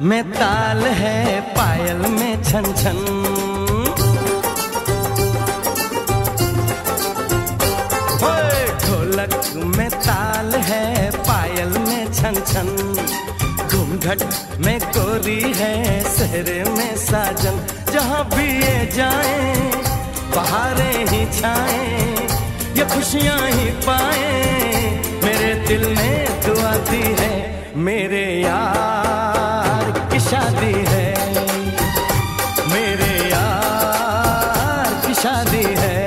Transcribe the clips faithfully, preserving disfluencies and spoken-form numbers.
में ताल है, पायल में छन छन। ढोलक में ताल है, पायल में छन छन। घूंघट में कोरी है, सहरे में साजन। जहाँ भी ये जाएं, बहारें ही छाएं, ये खुशियाँ ही पाएं। मेरे दिल ने दुआ दी है, मेरे यार की शादी है, मेरे यार की शादी है।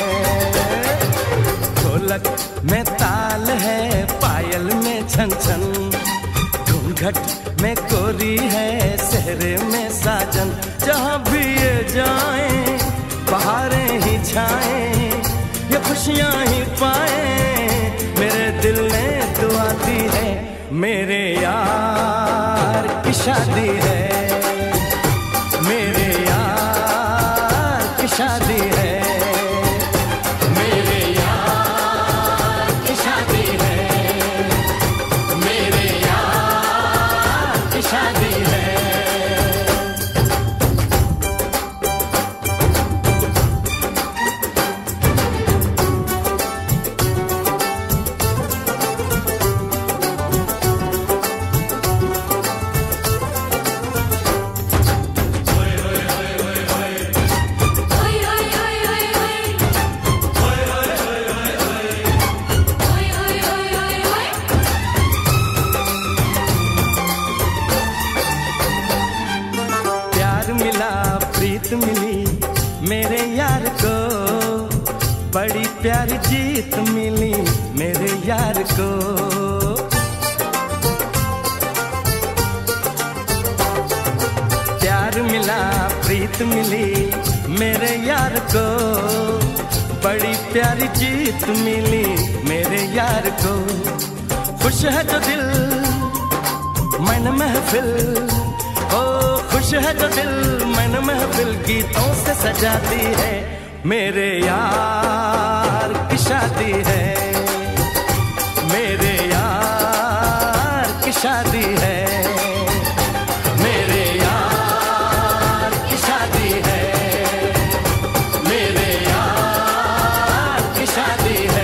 ढोलक में ताल है, पायल में छन छन। घूंघट में कोरी है, सहरे में साजन। जहाँ भी ये जाएं, बहारें ही छाएं, ये खुशियाँ ही पाएं। मेरे दिल ने दुआ दी है, मेरे यार की शादी है, मेरे यार की शादी है, मेरे यार की शादी है, मेरे यार की शादी है। प्रीत मिली मेरे यार को, बड़ी प्यारी जीत मिली मेरे यार को। प्यार मिला, प्रीत मिली मेरे यार को, बड़ी प्यारी जीत मिली मेरे यार को। खुश है जो दिल मन महफिल, ओ खुश है जो दिल मन महफिल गीतों से सजाती है। मेरे यार की शादी है, मेरे यार की शादी है, मेरे यार की शादी है, मेरे यार की शादी है।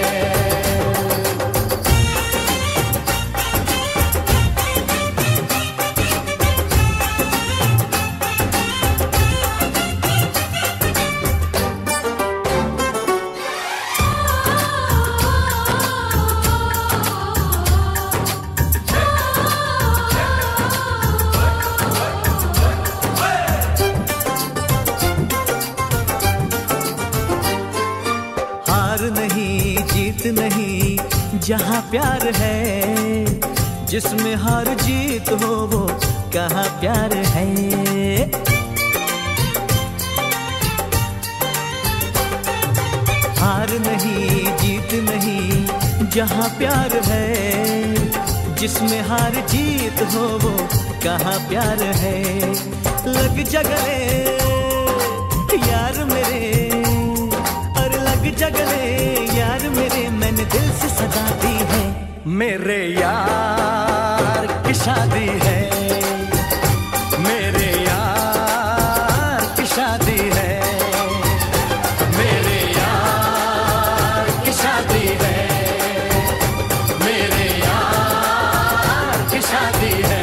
नहीं जीत नहीं जहाँ प्यार है, जिसमें हार जीत हो वो कहाँ प्यार है। हार नहीं जीत नहीं जहाँ प्यार है, जिसमें हार जीत हो वो कहाँ प्यार है। लग जगले यार मेरे, और लग जगले यार मेरे, मैंने दिल से सजा दी है। मेरे यार की शादी है, मेरे यार की शादी है, मेरे यार की शादी है, मेरे यार की शादी है।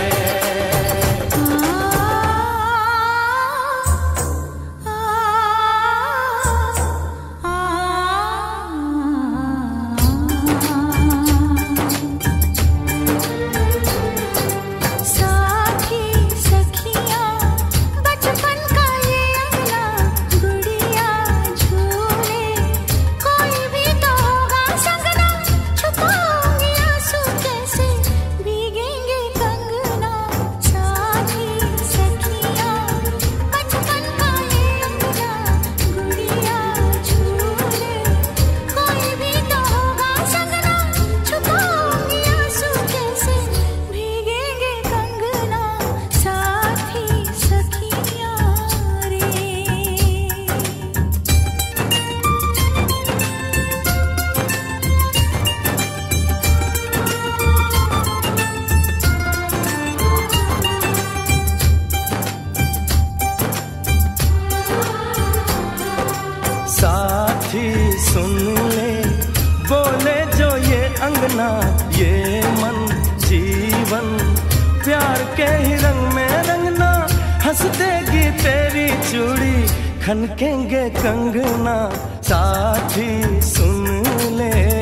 सुन ले, बोले जो ये अंगना ये मन जीवन, प्यार के ही रंग में रंगना, हंस देगी तेरी चूड़ी, खनकेंगे कंगना, साथी सुन ले।